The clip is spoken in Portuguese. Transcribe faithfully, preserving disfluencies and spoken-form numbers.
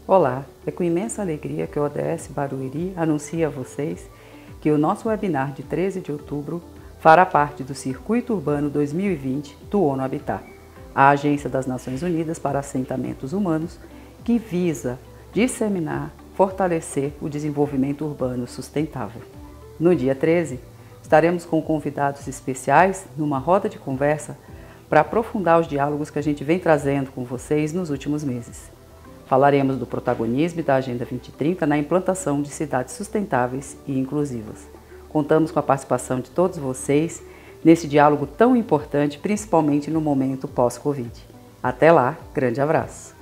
Olá, é com imensa alegria que o O D S Barueri anuncia a vocês que o nosso webinar de treze de outubro fará parte do Circuito Urbano dois mil e vinte do ONU Habitat, a Agência das Nações Unidas para Assentamentos Humanos, que visa disseminar, fortalecer o desenvolvimento urbano sustentável. No dia treze, estaremos com convidados especiais numa roda de conversa para aprofundar os diálogos que a gente vem trazendo com vocês nos últimos meses. Falaremos do protagonismo da Agenda vinte e trinta na implantação de cidades sustentáveis e inclusivas. Contamos com a participação de todos vocês nesse diálogo tão importante, principalmente no momento pós-Covid. Até lá, grande abraço!